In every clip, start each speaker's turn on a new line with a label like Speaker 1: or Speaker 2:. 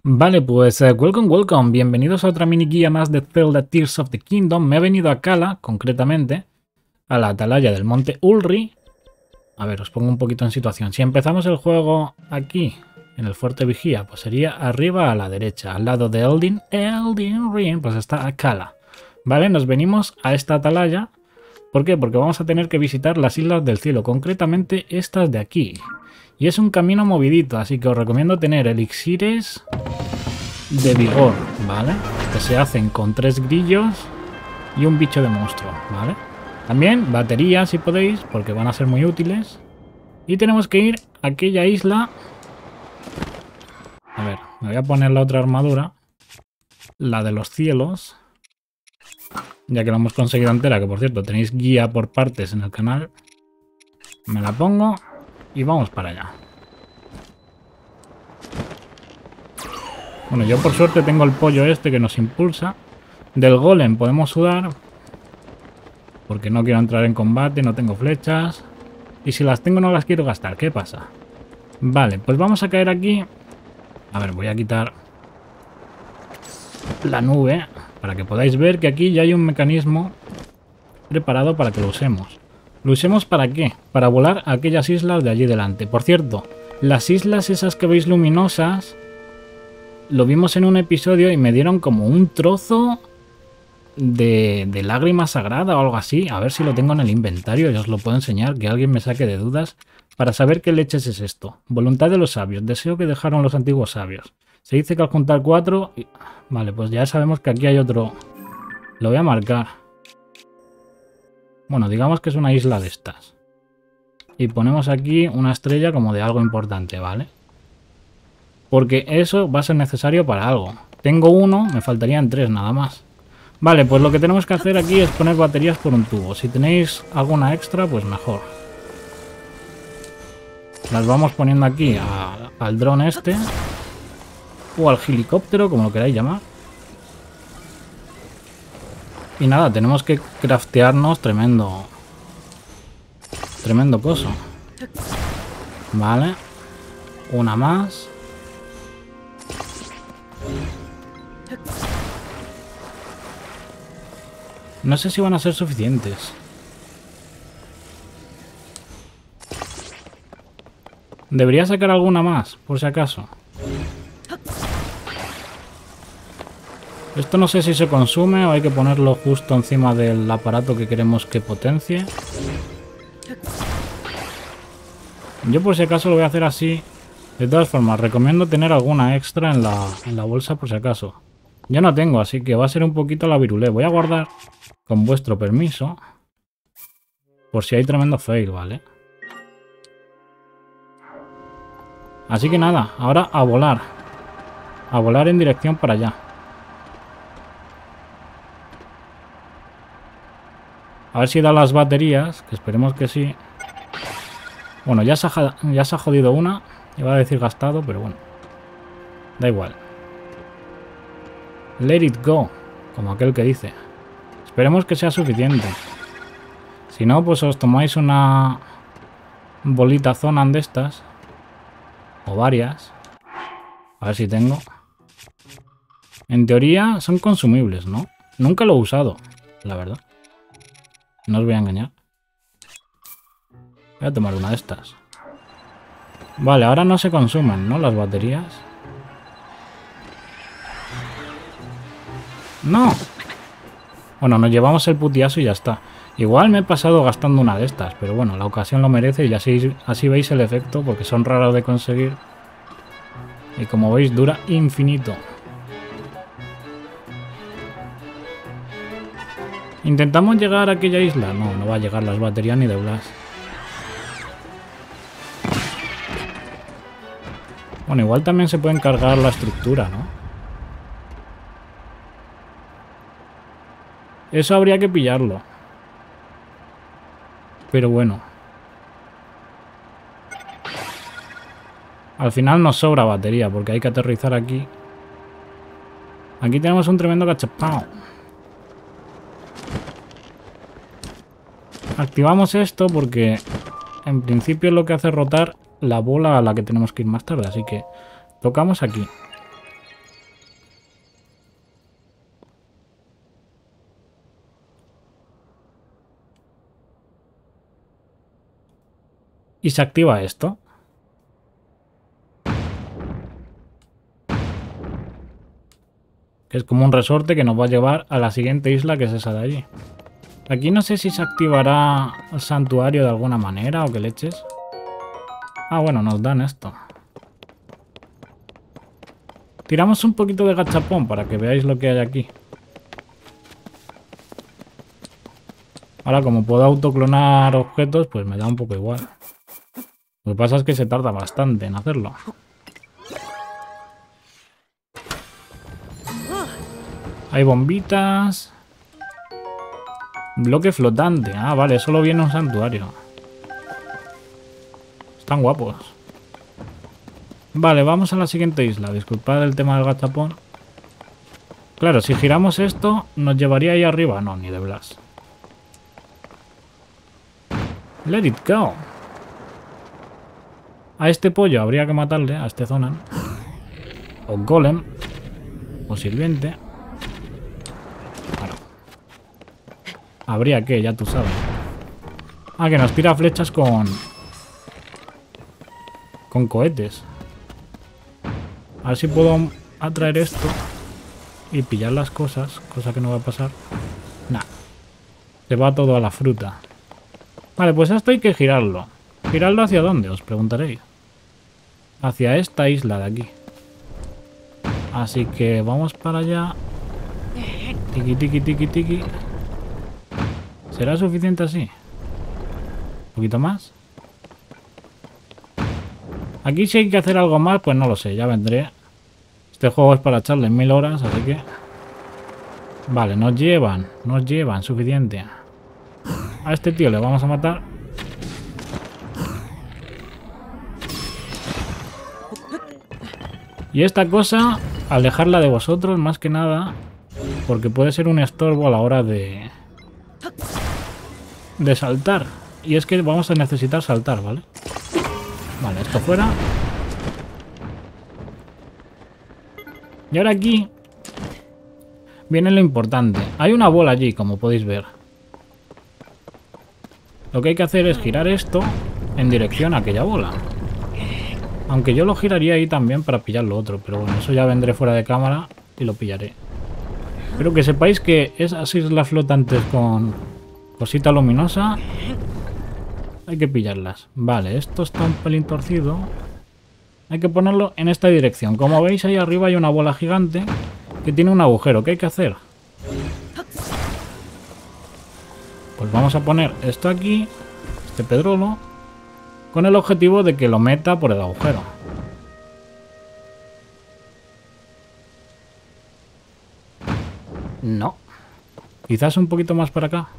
Speaker 1: Vale, pues welcome. Bienvenidos a otra mini guía más de Zelda Tears of the Kingdom. Me he venido a Kala, concretamente, a la atalaya del monte Ulri. A ver, os pongo un poquito en situación. Si empezamos el juego aquí, en el fuerte vigía, pues sería arriba a la derecha, al lado de Elden Ring, pues está Kala. Vale, nos venimos a esta atalaya. ¿Por qué? Porque vamos a tener que visitar las Islas del Cielo, concretamente estas de aquí. Y es un camino movidito, así que os recomiendo tener elixires de vigor, ¿vale? Que se hacen con 3 grillos y un bicho de monstruo, ¿vale? También baterías si podéis, porque van a ser muy útiles. Y tenemos que ir a aquella isla. A ver, me voy a poner la otra armadura. La de los cielos. Ya que la hemos conseguido entera, que por cierto tenéis guía por partes en el canal. Me la pongo y vamos para allá. Bueno, yo por suerte tengo el pollo este que nos impulsa. Del golem podemos sudar. Porque no quiero entrar en combate, no tengo flechas. Y si las tengo no las quiero gastar, ¿qué pasa? Vale, pues vamos a caer aquí. A ver, voy a quitar la nube para que podáis ver que aquí ya hay un mecanismo preparado para que lo usemos. ¿Lo usemos para qué? Para volar a aquellas islas de allí delante. Por cierto, las islas esas que veis luminosas, lo vimos en un episodio y me dieron como un trozo de lágrima sagrada o algo así. A ver si lo tengo en el inventario y os lo puedo enseñar, que alguien me saque de dudas para saber qué leches es esto. Voluntad de los sabios, deseo que dejaron los antiguos sabios. Se dice que al juntar 4... Vale, pues ya sabemos que aquí hay otro. Lo voy a marcar. Bueno, digamos que es una isla de estas. Y ponemos aquí una estrella como de algo importante, ¿vale? Porque eso va a ser necesario para algo. Tengo uno, me faltarían 3 nada más. Vale, pues lo que tenemos que hacer aquí es poner baterías por un tubo. Si tenéis alguna extra, pues mejor. Las vamos poniendo aquí al dron este. O al helicóptero, como lo queráis llamar. Y nada, tenemos que craftearnos tremendo coso. Vale. Una más. No sé si van a ser suficientes. Debería sacar alguna más, por si acaso. Esto no sé si se consume o hay que ponerlo justo encima del aparato que queremos que potencie. Yo por si acaso lo voy a hacer así. De todas formas, recomiendo tener alguna extra en la bolsa por si acaso. Yo no tengo, así que va a ser un poquito la virulé. Voy a guardar, con vuestro permiso, por si hay tremendo fail, ¿vale? Así que nada, ahora a volar. A volar en dirección para allá. A ver si da las baterías, que esperemos que sí. Bueno, ya se ha jodido una. Iba a decir gastado, pero bueno. Da igual. Let it go, como aquel que dice. Esperemos que sea suficiente. Si no, pues os tomáis una bolita zona de estas. O varias. A ver si tengo. En teoría son consumibles, ¿no? Nunca lo he usado, la verdad. No os voy a engañar. Voy a tomar una de estas. Vale, ahora no se consumen, ¿no? Las baterías. ¡No! Bueno, nos llevamos el putiazo y ya está. Igual me he pasado gastando una de estas, pero bueno, la ocasión lo merece y así veis el efecto, porque son raras de conseguir. Y como veis, dura infinito. ¿Intentamos llegar a aquella isla? No, no va a llegar las baterías ni de Blas. Bueno, igual también se puede encargar la estructura, ¿no? Eso habría que pillarlo. Pero bueno. Al final nos sobra batería, porque hay que aterrizar aquí. Aquí tenemos un tremendo cachapao. Activamos esto porque en principio es lo que hace rotar la bola a la que tenemos que ir más tarde, así que tocamos aquí. Y se activa esto. Que es como un resorte que nos va a llevar a la siguiente isla, que es esa de allí. Aquí no sé si se activará el santuario de alguna manera o qué leches. Ah, bueno, nos dan esto. Tiramos un poquito de gachapón para que veáis lo que hay aquí. Ahora, como puedo autoclonar objetos, pues me da un poco igual. Lo que pasa es que se tarda bastante en hacerlo. Hay bombitas. Bloque flotante. Ah, vale, solo viene un santuario. Están guapos. Vale, vamos a la siguiente isla. Disculpad el tema del gachapón. Claro, si giramos esto, ¿nos llevaría ahí arriba? No, ni de Blas. Let it go. A este pollo habría que matarle, a este Zonan. O golem. O sirviente. Bueno. Habría que, ya tú sabes. Ah, que nos tira flechas con cohetes. A ver si puedo atraer esto y pillar las cosas, cosa que no va a pasar. Nah. Se va todo a la fruta. Vale, pues esto hay que girarlo. ¿Girarlo hacia dónde? Os preguntaréis. Hacia esta isla de aquí. Así que vamos para allá. Tiki, tiki, tiki, tiki. ¿Será suficiente así? ¿Un poquito más? Aquí si hay que hacer algo más, pues no lo sé, ya vendré. Este juego es para echarle 1000 horas, así que... Vale, nos llevan suficiente. A este tío le vamos a matar. Y esta cosa, alejarla de vosotros más que nada, porque puede ser un estorbo a la hora de saltar. Y es que vamos a necesitar saltar, ¿vale? Vale, esto fuera. Y ahora aquí viene lo importante. Hay una bola allí, como podéis ver. Lo que hay que hacer es girar esto en dirección a aquella bola. Aunque yo lo giraría ahí también para pillar lo otro. Pero bueno, eso ya vendré fuera de cámara y lo pillaré. Pero que sepáis que esas islas flotantes con cosita luminosa hay que pillarlas. Vale, esto está un pelín torcido. Hay que ponerlo en esta dirección. Como veis, ahí arriba hay una bola gigante que tiene un agujero. ¿Qué hay que hacer? Pues vamos a poner esto aquí, este pedrolo, con el objetivo de que lo meta por el agujero. No. Quizás un poquito más para acá.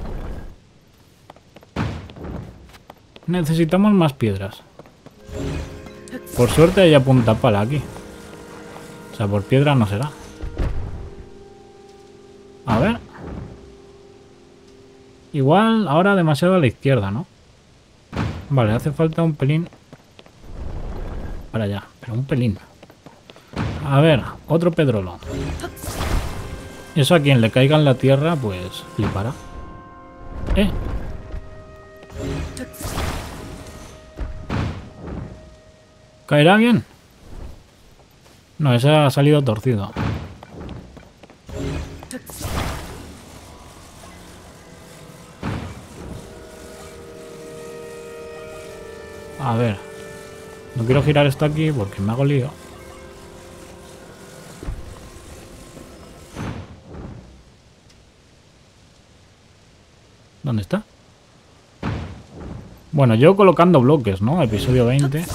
Speaker 1: Necesitamos más piedras. Por suerte hay a punta pala aquí. O sea, por piedra no será. A ver. Igual ahora demasiado a la izquierda, ¿no? Vale, hace falta un pelín para allá, pero un pelín. A ver, otro pedrolo. Eso a quien le caiga en la tierra, pues flipará. ¿Caerá bien? No, ese ha salido torcido. A ver. No quiero girar esto aquí porque me hago lío. ¿Dónde está? Bueno, yo colocando bloques, ¿no? Episodio 20.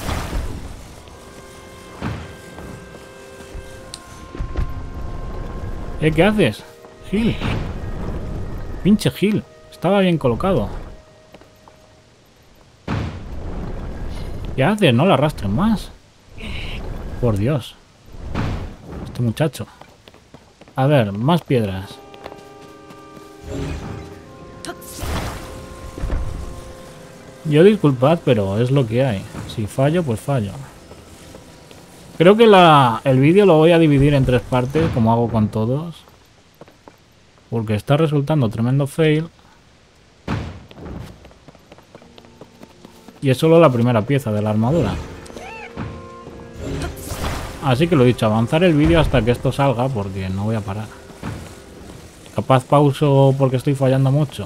Speaker 1: ¿Qué haces? Gil. Pinche Gil. Estaba bien colocado. ¿Qué haces? No la arrastres más. Por Dios. Este muchacho. A ver, más piedras. Yo disculpad, pero es lo que hay. Si fallo, pues fallo. Creo que el vídeo lo voy a dividir en 3 partes, como hago con todos. Porque está resultando tremendo fail. Y es solo la primera pieza de la armadura. Así que lo dicho, avanzar el vídeo hasta que esto salga porque no voy a parar. Capaz pauso porque estoy fallando mucho.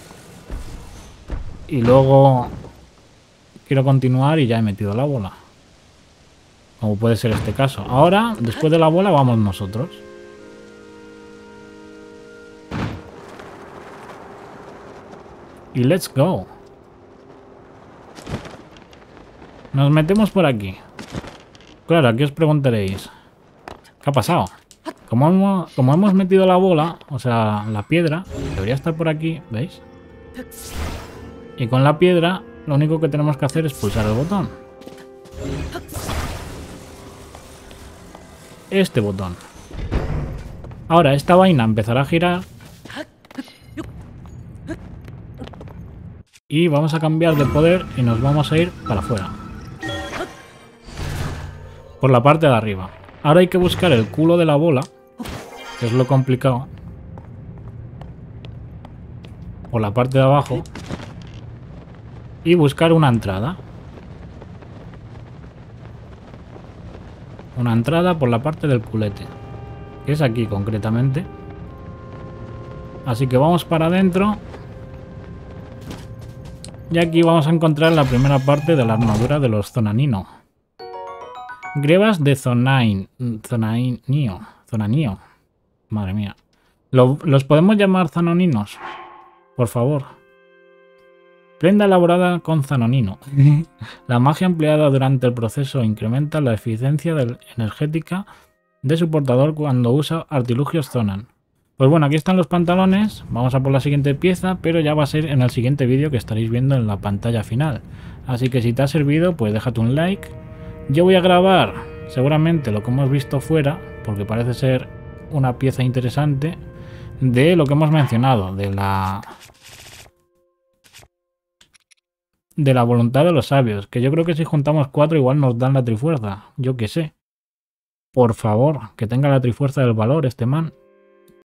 Speaker 1: Y luego quiero continuar y ya he metido la bola. Como puede ser este caso. Ahora, después de la bola, vamos nosotros. Y let's go. Nos metemos por aquí. Claro, aquí os preguntaréis, ¿qué ha pasado? Como hemos metido la bola, o sea, la piedra, debería estar por aquí, ¿veis? Y con la piedra, lo único que tenemos que hacer es pulsar el botón. Este botón. Ahora, esta vaina empezará a girar. Y vamos a cambiar de poder y nos vamos a ir para afuera. Por la parte de arriba. Ahora hay que buscar el culo de la bola, que es lo complicado. Por la parte de abajo. Y buscar una entrada. Una entrada por la parte del culete. Que es aquí concretamente. Así que vamos para adentro. Y aquí vamos a encontrar la primera parte de la armadura de los Zonanino. Grebas de Zonanio. Madre mía. ¿Los podemos llamar zanoninos? Por favor. Prenda elaborada con zanonino. La magia empleada durante el proceso incrementa la eficiencia energética de su portador cuando usa artilugios Zonan. Pues bueno, aquí están los pantalones. Vamos a por la siguiente pieza, pero ya va a ser en el siguiente vídeo que estaréis viendo en la pantalla final. Así que si te ha servido, pues déjate un like. Yo voy a grabar seguramente lo que hemos visto fuera, porque parece ser una pieza interesante de lo que hemos mencionado, de la voluntad de los sabios, que yo creo que si juntamos 4 igual nos dan la trifuerza, yo qué sé. Por favor, que tenga la trifuerza del valor este man.